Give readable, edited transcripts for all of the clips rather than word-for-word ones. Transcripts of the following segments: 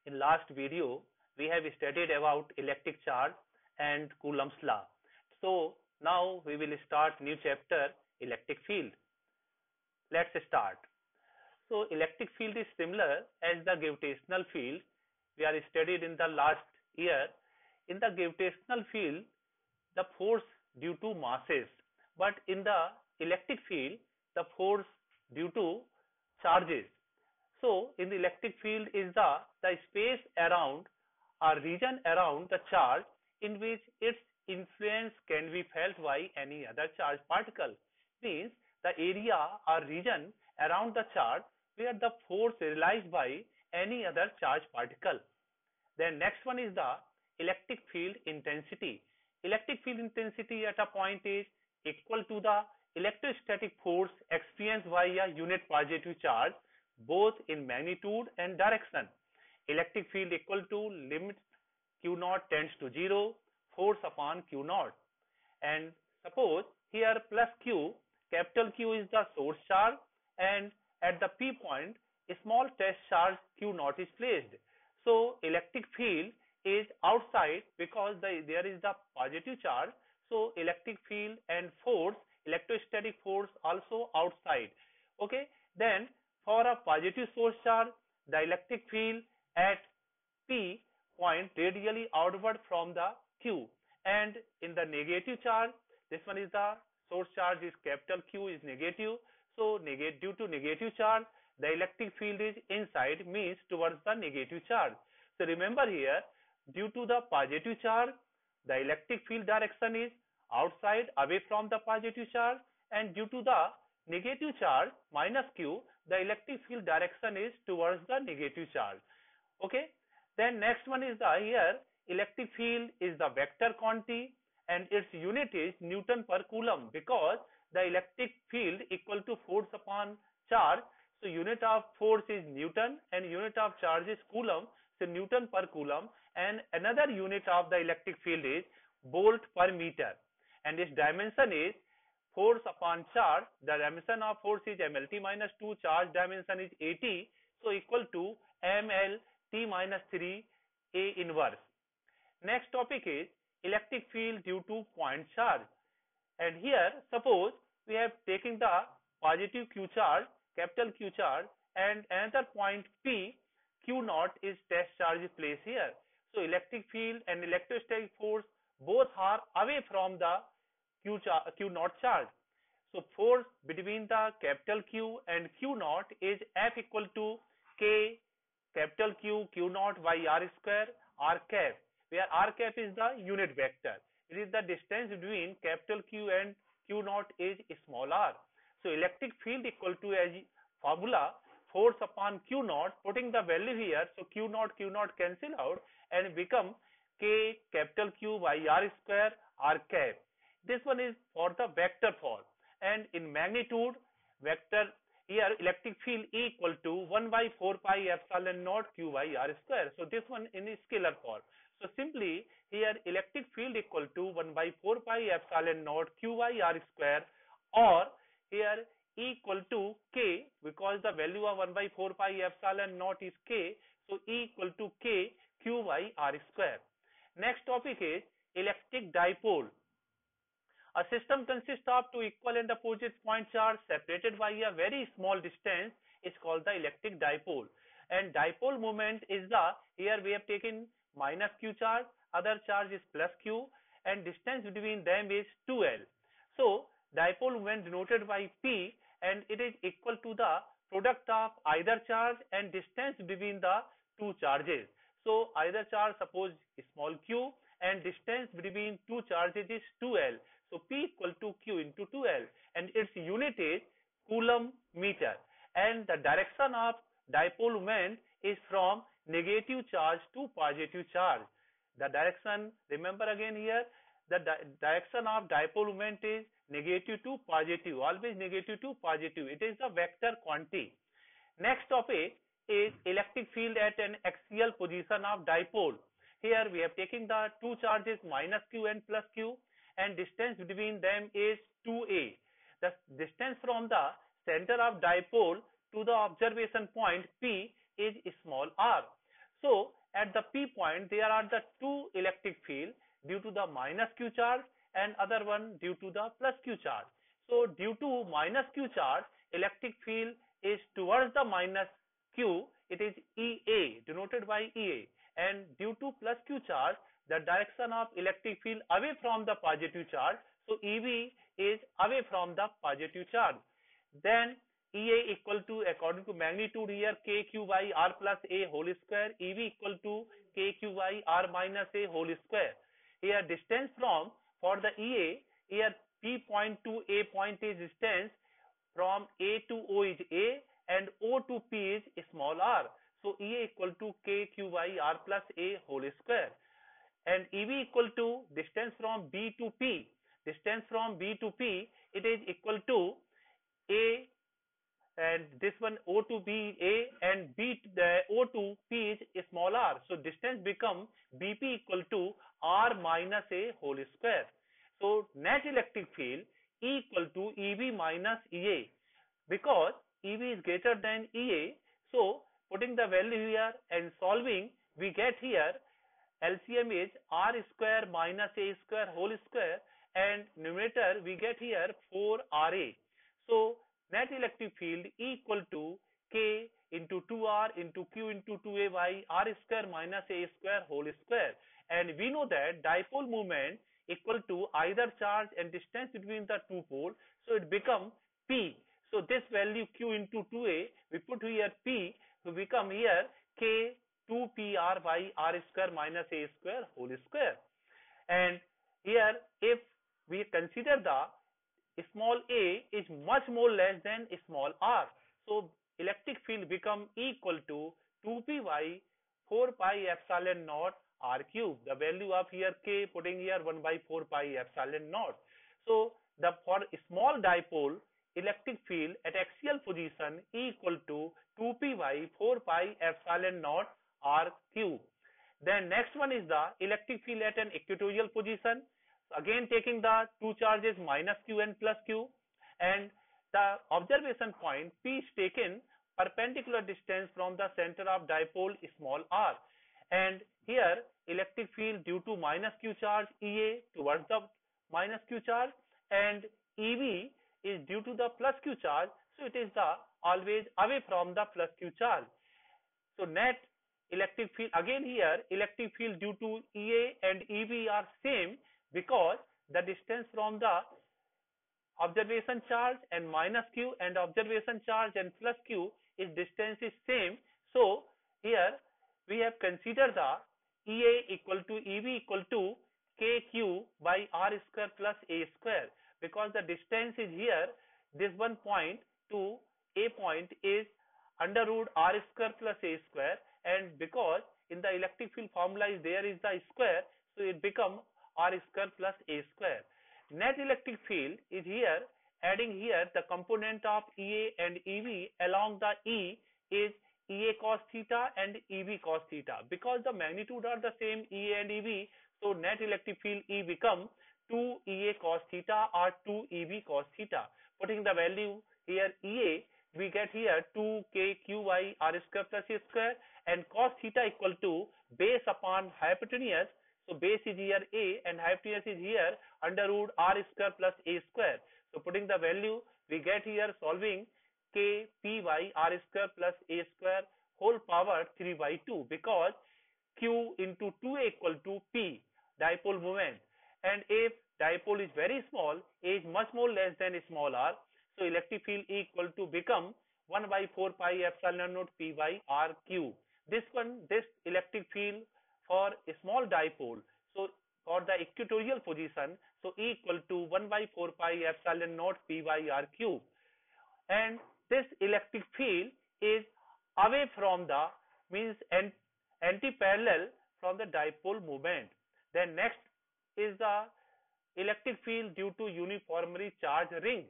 In last video, we have studied about electric charge and Coulomb's law. So now we will start new chapter, electric field. Let's start. So electric field is similar as the gravitational field we are studied in the last year. In the gravitational field, the force due to masses, but in the electric field, the force due to charges. So in the electric field is the space around or region around the charge in which its influence can be felt by any other charged particle. Means the area or region around the charge where the force is realized by any other charged particle. Then next one is the electric field intensity. Electric field intensity at a point is equal to the electrostatic force experienced by a unit positive charge both in magnitude and direction. Electric field equal to limit Q naught tends to 0, force upon Q naught. And suppose here plus Q, capital Q is the source charge, and at the P point, a small test charge Q naught is placed. So electric field is outside because there is the positive charge. So electric field and force, electrostatic force also outside. Okay, then for a positive source charge, the electric field at P point radially outward from the Q, and in the negative charge, this one is the source charge is capital Q is negative. So due to negative charge, the electric field is inside, means towards the negative charge. So remember here, due to the positive charge, the electric field direction is outside, away from the positive charge, and due to the negative charge minus Q, the electric field direction is towards the negative charge. Okay. Then next one is the here electric field is the vector quantity and its unit is Newton per Coulomb because the electric field equal to force upon charge. So unit of force is Newton and unit of charge is Coulomb. So Newton per Coulomb, and another unit of the electric field is volt per meter, and its dimension is force upon charge. The dimension of force is MLT minus 2, charge dimension is AT, so equal to MLT minus 3 A inverse. Next topic is electric field due to point charge. And here suppose we have taken the positive Q charge, capital Q charge, and another point P, Q naught is test charge placed here. So electric field and electrostatic force both are away from the Q naught charge. So force between the capital Q and Q naught is F equal to K capital Q naught by R square R cap, where R cap is the unit vector. It is the distance between capital Q and Q naught is small r. So electric field equal to as formula force upon Q naught, putting the value here. So Q naught cancel out and become K capital Q by R square R cap. This one is for the vector form, and in magnitude vector here electric field equal to 1 by 4 pi epsilon naught Q by R square. So this one in scalar form. So simply here electric field equal to 1 by 4 pi epsilon naught Q by R square, or here equal to K, because the value of 1 by 4 pi epsilon naught is K. So equal to K Q by R square. Next topic is electric dipole. A system consists of two equal and opposite point charge separated by a very small distance is called the electric dipole. And dipole moment is the, here we have taken minus Q charge, other charge is plus Q, and distance between them is 2L. So dipole moment denoted by P, and it is equal to the product of either charge and distance between the two charges. So either charge, suppose small q, and distance between two charges is 2L. So P equal to Q into 2L, and its unit is Coulomb meter. And the direction of dipole moment is from negative charge to positive charge. The direction, remember again here, the direction of dipole moment is negative to positive, always negative to positive. It is the vector quantity. Next topic is electric field at an axial position of dipole. Here we have taken the two charges minus Q and plus Q, and distance between them is 2A. The distance from the center of dipole to the observation point P is small r. So at the P point there are the two electric field due to the minus Q charge and other one due to the plus Q charge. So due to minus Q charge, electric field is towards the minus Q, it is EA, denoted by EA, and due to plus Q charge, the direction of electric field away from the positive charge, so EV is away from the positive charge. Then EA equal to, according to magnitude here, KQ by R plus A whole square, EV equal to KQ by R minus A whole square. Here distance from, for the EA, here P point to A point is distance, from A to O is A and O to P is small r. So EA equal to KQ by R plus A whole square. And EV equal to distance from B to P. Distance from B to P, it is equal to A, and this one O to B A and B, the O to P is small r. So distance become BP equal to R minus A whole square. So net electric field E equal to EV minus EA, because EV is greater than EA. So putting the value here and solving, we get here LCM is R square minus A square whole square, and numerator we get here 4RA. So net electric field E equal to K into 2R into Q into 2A by R square minus A square whole square. And we know that dipole moment equal to either charge and distance between the two poles, so it become P. So this value Q into 2A, we put here P, so become here K 2PR by R square minus A square whole square. And here if we consider the small a is much more less than small r, so electric field become equal to 2p by 4 pi epsilon naught r cube. The value of here k, putting here 1 by 4 pi epsilon naught. So the for small dipole electric field at axial position equal to 2p by 4 pi epsilon naught r cube. Then next one is the electric field at an equatorial position. Again taking the two charges minus q and plus q, and the observation point P is taken perpendicular distance from the center of dipole small r, and here electric field due to minus q charge EA towards the minus q charge, and EV is due to the plus q charge, so it is the always away from the plus q charge. So net electric field, again here electric field due to EA and EV are same, because the distance from the observation charge and minus q and observation charge and plus q is distance is same. So here we have considered the EA equal to EV equal to KQ by R square plus A square, because the distance is here, this one point to A point is under root R square plus A square, and because in the electric field formula is there is the square, so it become R square plus A square. Net electric field is here, adding here the component of EA and EV along the E is EA cos theta and EV cos theta. Because the magnitude are the same EA and EV, so net electric field E become 2 EA cos theta or 2 EV cos theta. Putting the value here EA, we get here 2 KQ by R square plus A square, and cos theta equal to base upon hypotenuse. So base is here A and hypotenuse is here under root R square plus A square. So putting the value, we get here solving KP by R square plus A square whole power 3 by 2, because Q into 2A equal to P, dipole moment. And if dipole is very small, A is much more less than small r, so electric field equal to become 1 by 4 pi epsilon naught P by R cube. This electric field for a small dipole, so for the equatorial position, so E equal to 1 by 4 pi epsilon naught P by R cube. And this electric field is away from the, means anti-parallel from the dipole moment. Then next is the electric field due to uniformly charged ring.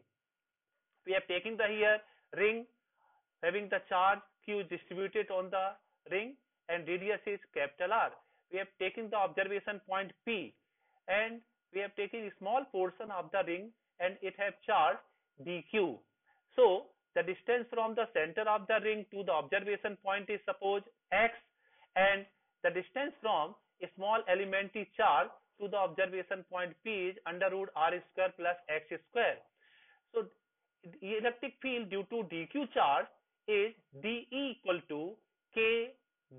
We have taken the here ring having the charge Q distributed on the ring and radius is capital R. We have taken the observation point P, and we have taken a small portion of the ring and it have charge dq. So the distance from the center of the ring to the observation point is suppose x, and the distance from a small elementary charge to the observation point P is under root r square plus x square. So the electric field due to dq charge is dE equal to k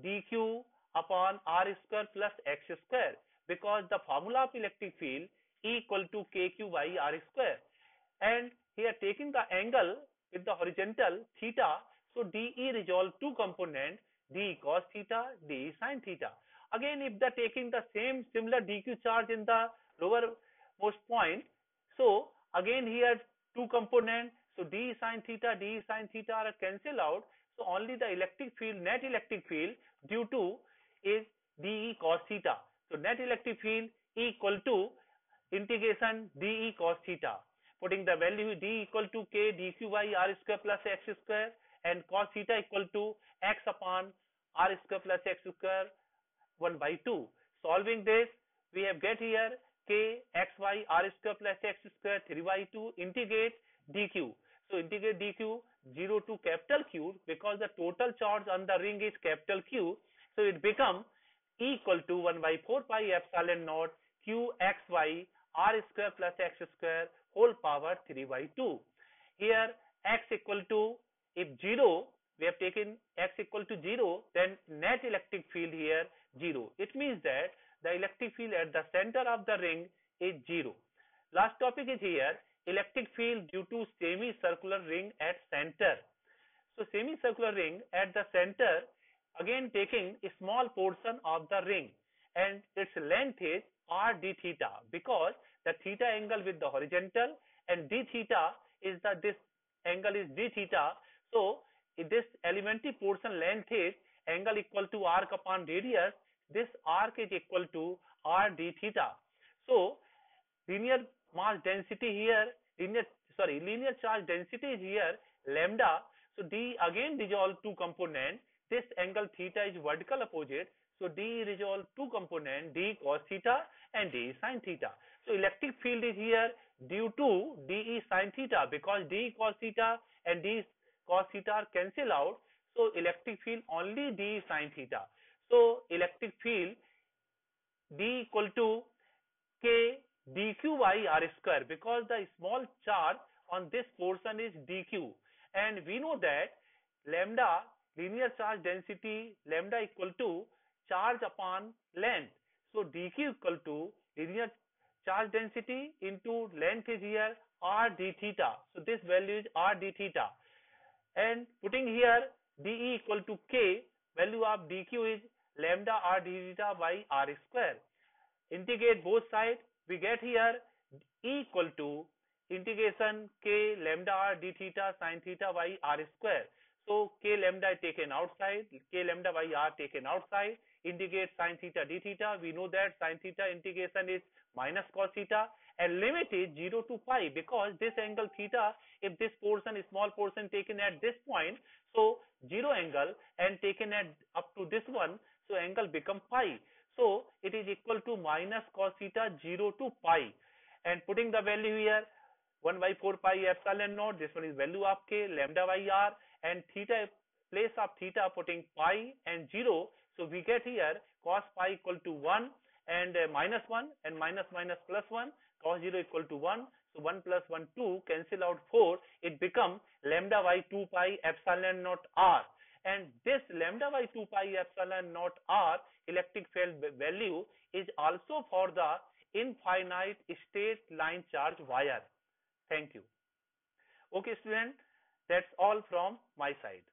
dq upon r square plus x square, because the formula of electric field E equal to kq by r square. And here taking the angle with the horizontal theta, so dE resolve two components, d cos theta, d sin theta. Again, if the taking the similar dq charge in the lowermost point, so again here two components, so d sin theta are cancel out. So only the electric field, net electric field due to is dE cos theta. So net electric field equal to integration dE cos theta. Putting the value d equal to k dq by r square plus x square and cos theta equal to x upon r square plus x square 1 by 2. Solving this, we have get here k x by r square plus x square 3 by 2 integrate dq. So integrate dq 0 to capital Q, because the total charge on the ring is capital Q. So it become equal to 1 by 4 pi epsilon naught q x y r square plus x square whole power 3 by 2. Here x equal to, if 0, we have taken x equal to 0, then net electric field here 0. It means that the electric field at the center of the ring is 0. Last topic is here, electric field due to semicircular ring at center. So semicircular ring at the center, again taking a small portion of the ring, and its length is r d theta, because the theta angle with the horizontal and d theta is this angle is d theta. So if this elementary portion length is angle equal to arc upon radius, this arc is equal to r d theta. So linear mass density here, linear charge density is here lambda. So d again resolve two component. This angle theta is vertical opposite. So d resolve two component, d cos theta and d sin theta. So electric field is here due to dE sin theta, because d cos theta and d cos theta are cancel out. So electric field only d sin theta. So electric field d equal to k dq by r square, because the small charge on this portion is dq, and we know that lambda linear charge density lambda equal to charge upon length. So dq equal to linear charge density into length is here r d theta. So this value is r d theta, and putting here dE equal to k, value of dq is lambda r d theta by r square. Integrate both sides, we get here E equal to integration k lambda r d theta sin theta by r square. So k lambda taken outside, k lambda by r taken outside, integrate sin theta d theta. We know that sin theta integration is minus cos theta, and limit is 0 to pi, because this angle theta, if this portion is small portion taken at this point, so 0 angle, and taken at up to this one, so angle become pi. So it is equal to minus cos theta 0 to pi, and putting the value here 1 by 4 pi epsilon naught, this one is value of k lambda by r, and theta, place of theta putting pi and 0. So we get here cos pi equal to 1 and minus 1, and minus plus 1, cos 0 equal to 1. So 1 plus 1 2, cancel out 4, it become lambda by 2 pi epsilon naught r, and this lambda by 2 pi epsilon naught r electric field value is also for the infinite straight line charge wire. Thank you. Okay student, that's all from my side.